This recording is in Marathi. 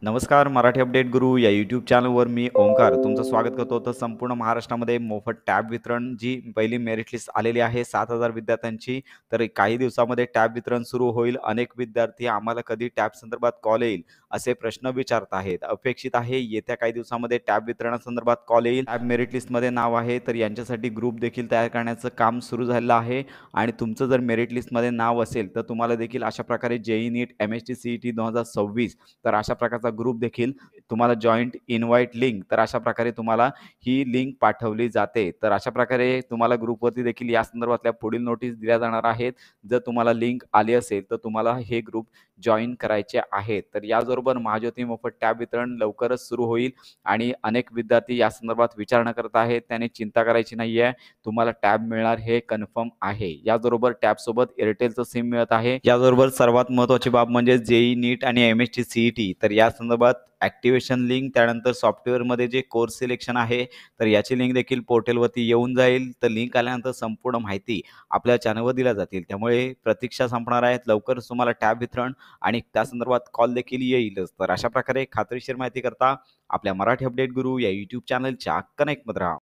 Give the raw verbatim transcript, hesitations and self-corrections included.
नमस्कार. मराठी अपडेट गुरु या यूट्यूब चॅनलवर मी ओंकार तुमचं स्वागत करतो. तर संपूर्ण महाराष्ट्रामध्ये मोफत टॅब वितरण जी पहिली मेरिट लिस्ट आलेली आहे सात हजार विद्यार्थ्यांची. तर काही दिवसामध्ये टॅब वितरण सुरू होईल. अनेक विद्यार्थी आम्हाला कधी टॅब संदर्भात कॉल येईल असे प्रश्न विचारत आहेत. अपेक्षित आहे येत्या काही दिवसामध्ये टॅब वितरणासंदर्भात कॉल येईल. टॅब मेरिट लिस्टमध्ये नाव आहे तर यांच्यासाठी ग्रुप देखील तयार करण्याचं काम सुरू झालेलं आहे. आणि तुमचं जर मेरिट लिस्टमध्ये नाव असेल तर तुम्हाला देखील अशा प्रकारे JEE NEET M S T C E T दोन हजार सव्वीस तर अशा प्रकारचा ग्रुप देखील तुम्हाला जॉइंट इन्व्हाइट लिंक तर अशा प्रकारे तुम्हाला ही लिंक पाठवली जाते. तर अशा प्रकारे तुम्हाला ग्रुपवरती देखील या संदर्भातल्या पुढील नोटीस दिल्या जाणार आहेत. जर तुम्हाला लिंक आली असेल तर तुम्हाला हे ग्रुप जॉइन करायचे आहेत. तर याचबरोबर महाज्योती मोफत टॅब वितरण लवकरच सुरू होईल आणि अनेक विद्यार्थी या संदर्भात विचारणा करत आहेत. त्याने चिंता करायची नाही आहे. तुम्हाला टॅब मिळणार हे कन्फर्म आहे. याचबरोबर टॅबसोबत एअरटेलचं सिम मिळत आहे. याचबरोबर सर्वात महत्त्वाची बाब म्हणजे जेई नीट आणि M S T C E T तर या संदर्भात ॲक्टिव्हेशन लिंक त्यानंतर सॉफ्टवेअरमध्ये जे कोर्स सिलेक्शन आहे तर याची लिंक देखील पोर्टलवरती येऊन जाईल. तर लिंक आल्यानंतर संपूर्ण माहिती आपल्या चॅनलवर दिल्या जातील. त्यामुळे प्रतीक्षा संपणार आहेत. लवकरच तुम्हाला टॅब वितरण आणि त्या संदर्भात कॉल देखील येईलच. तर अशा प्रकारे खात्रीशीर माहिती करता आपल्या मराठी अपडेट गुरु या यूट्यूब चॅनलच्या कनेक्टमध्ये राहा.